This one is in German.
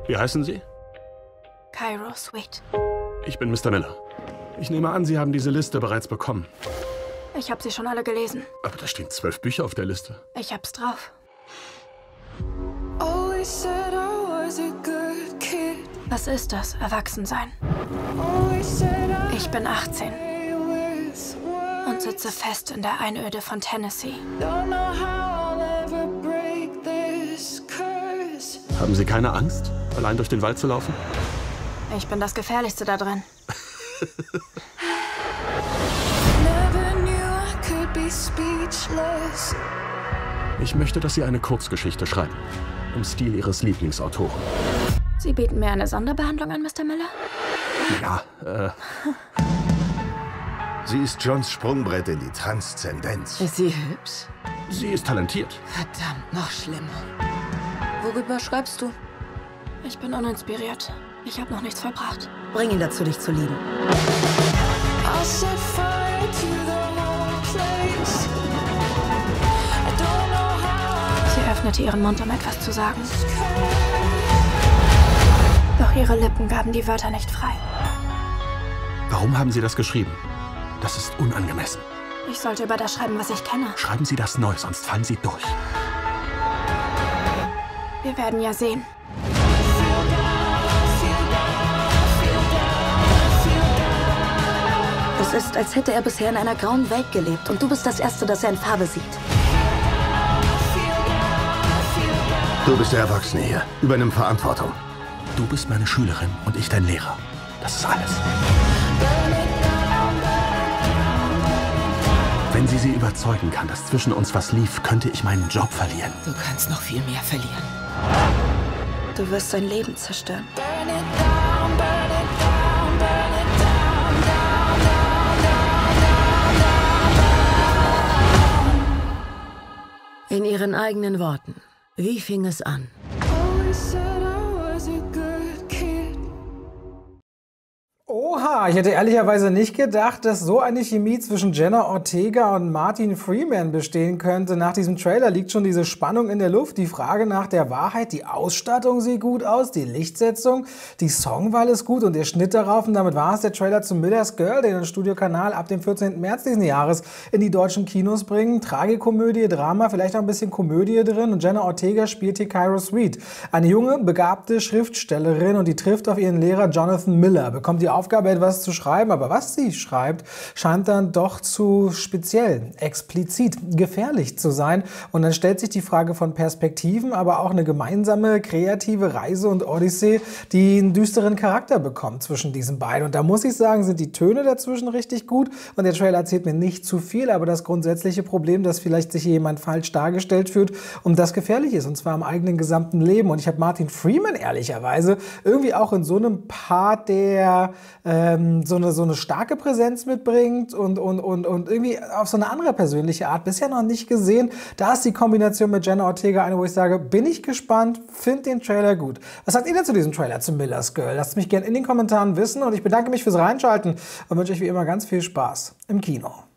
Wie heißen Sie? Cairo Sweet. Ich bin Mr. Miller. Ich nehme an, Sie haben diese Liste bereits bekommen. Ich habe sie schon alle gelesen. Aber da stehen 12 Bücher auf der Liste. Ich hab's drauf. Was ist das, Erwachsensein? Ich bin 18 und sitze fest in der Einöde von Tennessee. Haben Sie keine Angst, allein durch den Wald zu laufen? Ich bin das Gefährlichste da drin. Ich möchte, dass Sie eine Kurzgeschichte schreiben. Im Stil Ihres Lieblingsautoren. Sie bieten mir eine Sonderbehandlung an, Mr. Miller? Ja, Sie ist Johns Sprungbrett in die Transzendenz. Ist sie hübsch? sie ist talentiert. Verdammt, noch schlimmer. Worüber schreibst du? Ich bin uninspiriert. Ich habe noch nichts vollbracht. Bring ihn dazu, dich zu lieben. Sie öffnete ihren Mund, um etwas zu sagen. Doch ihre Lippen gaben die Wörter nicht frei. Warum haben Sie das geschrieben? Das ist unangemessen. Ich sollte über das schreiben, was ich kenne. Schreiben Sie das neu, sonst fallen Sie durch. Wir werden ja sehen. Es ist, als hätte er bisher in einer grauen Welt gelebt und du bist das Erste, das er in Farbe sieht. Du bist der Erwachsene hier. Übernimm Verantwortung. Du bist meine Schülerin und ich dein Lehrer. Das ist alles. Wenn sie überzeugen kann, dass zwischen uns was lief, könnte ich meinen Job verlieren. Du kannst noch viel mehr verlieren. Du wirst sein Leben zerstören. In ihren eigenen Worten. Wie fing es an? Oha, ich hätte ehrlicherweise nicht gedacht, dass so eine Chemie zwischen Jenna Ortega und Martin Freeman bestehen könnte. Nach diesem Trailer liegt schon diese Spannung in der Luft, die Frage nach der Wahrheit, die Ausstattung sieht gut aus, die Lichtsetzung, die Songwahl ist gut und der Schnitt darauf. Und damit war es der Trailer zu Miller's Girl, den der Studiokanal ab dem 14. März diesen Jahres in die deutschen Kinos bringen. Tragikomödie, Drama, vielleicht auch ein bisschen Komödie drin und Jenna Ortega spielt hier Cairo Sweet. Eine junge, begabte Schriftstellerin und die trifft auf ihren Lehrer Jonathan Miller, bekommt die Aufgabe, etwas zu schreiben, aber was sie schreibt, scheint dann doch zu speziell, explizit, gefährlich zu sein. Und dann stellt sich die Frage von Perspektiven, aber auch eine gemeinsame, kreative Reise und Odyssee, die einen düsteren Charakter bekommt zwischen diesen beiden. Und da muss ich sagen, sind die Töne dazwischen richtig gut und der Trailer erzählt mir nicht zu viel, aber das grundsätzliche Problem, dass vielleicht sich jemand falsch dargestellt fühlt und das gefährlich ist, und zwar im eigenen gesamten Leben. Und ich habe Martin Freeman ehrlicherweise irgendwie auch in so einem Part, der so eine starke Präsenz mitbringt und irgendwie auf so eine andere persönliche Art bisher noch nicht gesehen. Da ist die Kombination mit Jenna Ortega eine, wo ich sage, bin ich gespannt, finde den Trailer gut. Was sagt ihr denn zu diesem Trailer zu Miller's Girl? Lasst mich gerne in den Kommentaren wissen und ich bedanke mich fürs Reinschalten und wünsche euch wie immer ganz viel Spaß im Kino.